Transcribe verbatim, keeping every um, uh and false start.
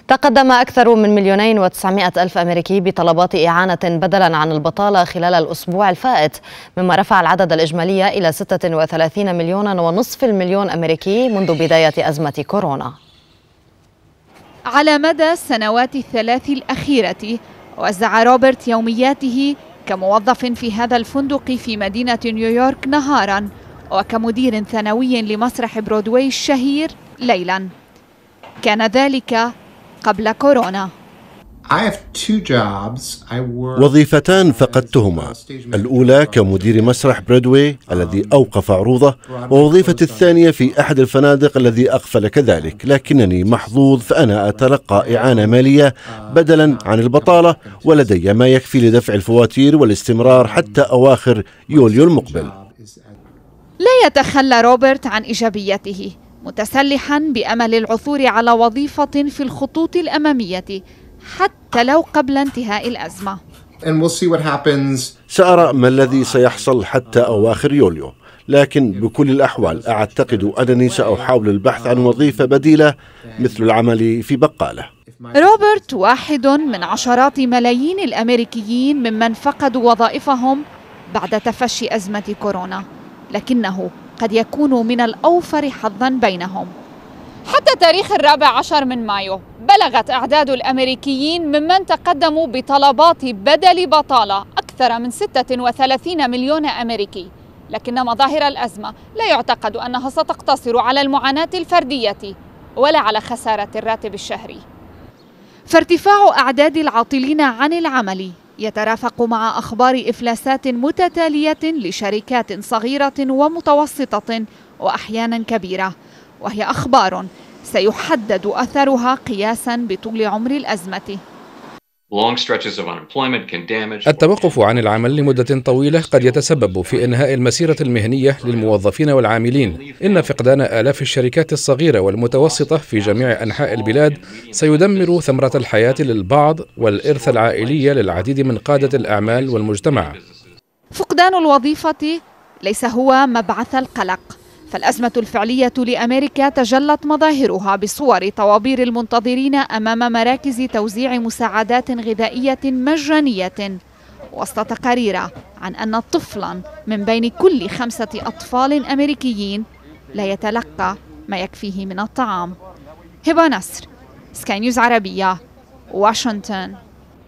تقدم أكثر من مليونين وتسعمائة ألف أمريكي بطلبات إعانة بدلا عن البطالة خلال الأسبوع الفائت، مما رفع العدد الإجمالي إلى ستة وثلاثين مليونا ونصف المليون أمريكي منذ بداية أزمة كورونا. على مدى السنوات الثلاث الأخيرة وزع روبرت يومياته كموظف في هذا الفندق في مدينة نيويورك نهارا، وكمدير ثانوي لمسرح برودواي الشهير ليلا. كان ذلك قبل كورونا. وظيفتان فقدتهما، الأولى كمدير مسرح برودواي الذي أوقف عروضه، ووظيفتي الثانية في أحد الفنادق الذي أقفل كذلك، لكنني محظوظ فأنا أتلقى إعانة مالية بدلا عن البطالة، ولدي ما يكفي لدفع الفواتير والاستمرار حتى أواخر يوليو المقبل. لا يتخلى روبرت عن إيجابيته، متسلحا بأمل العثور على وظيفة في الخطوط الأمامية حتى لو قبل انتهاء الأزمة. سأرى ما الذي سيحصل حتى أواخر يوليو، لكن بكل الأحوال أعتقد أنني سأحاول البحث عن وظيفة بديلة مثل العمل في بقالة. روبرت واحد من عشرات ملايين الأمريكيين ممن فقدوا وظائفهم بعد تفشي أزمة كورونا، لكنه قد يكون من الأوفر حظا بينهم. حتى تاريخ الرابع عشر من مايو بلغت أعداد الأمريكيين ممن تقدموا بطلبات بدل بطالة أكثر من ستة وثلاثين مليون أمريكي، لكن مظاهر الأزمة لا يعتقد أنها ستقتصر على المعاناة الفردية ولا على خسارة الراتب الشهري. فارتفاع أعداد العاطلين عن العمل يترافق مع أخبار إفلاسات متتالية لشركات صغيرة ومتوسطة وأحيانا كبيرة، وهي أخبار سيحدد أثرها قياسا بطول عمر الأزمة. التوقف عن العمل لمدة طويلة قد يتسبب في إنهاء المسيرة المهنية للموظفين والعاملين. إن فقدان آلاف الشركات الصغيرة والمتوسطة في جميع أنحاء البلاد سيدمر ثمرة الحياة للبعض والإرث العائلي للعديد من قادة الأعمال والمجتمع. فقدان الوظيفة ليس هو مبعث القلق، فالأزمة الفعلية لأمريكا تجلت مظاهرها بصور طوابير المنتظرين أمام مراكز توزيع مساعدات غذائية مجانية، وسط تقارير عن أن طفلا من بين كل خمسة أطفال أمريكيين لا يتلقى ما يكفيه من الطعام. هبة نصر، سكاي نيوز عربية، واشنطن.